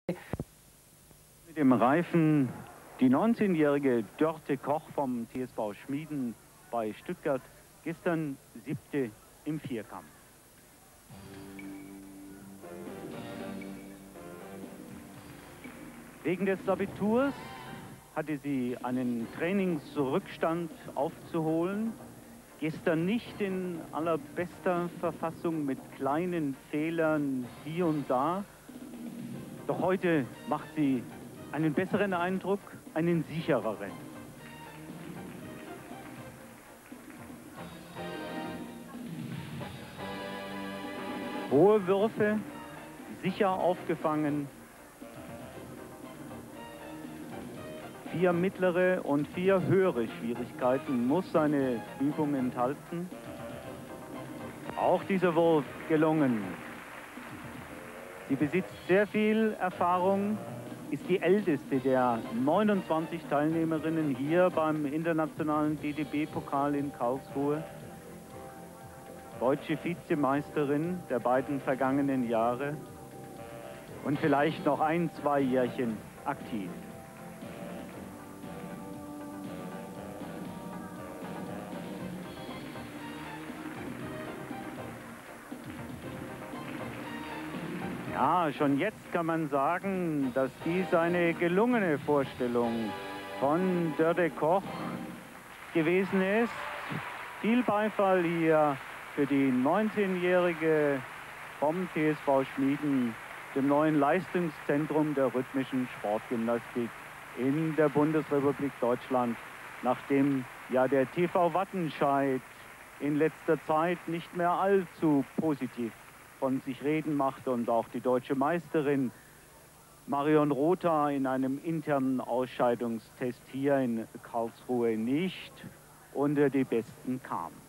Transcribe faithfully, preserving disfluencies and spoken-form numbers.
Mit dem Reifen die neunzehnjährige Dörte Koch vom T S V Schmieden bei Stuttgart, gestern siebte im Vierkampf. Wegen des Abiturs hatte sie einen Trainingsrückstand aufzuholen. Gestern nicht in allerbester Verfassung mit kleinen Fehlern hier und da. Doch heute macht sie einen besseren Eindruck, einen sichereren. Hohe Würfe, sicher aufgefangen. Vier mittlere und vier höhere Schwierigkeiten muss seine Übung enthalten. Auch dieser Wurf gelungen. Sie besitzt sehr viel Erfahrung, ist die älteste der neunundzwanzig Teilnehmerinnen hier beim internationalen D D B-Pokal in Karlsruhe. Deutsche Vizemeisterin der beiden vergangenen Jahre und vielleicht noch ein, zwei Jährchen aktiv. Ja, schon jetzt kann man sagen, dass dies eine gelungene Vorstellung von Dörte Koch gewesen ist. Viel Beifall hier für die neunzehnjährige vom T S V Schmieden, dem neuen Leistungszentrum der rhythmischen Sportgymnastik in der Bundesrepublik Deutschland, nachdem ja der T V Wattenscheid in letzter Zeit nicht mehr allzu positiv von sich reden macht und auch die deutsche Meisterin Marion Rotha in einem internen Ausscheidungstest hier in Karlsruhe nicht unter die Besten kam.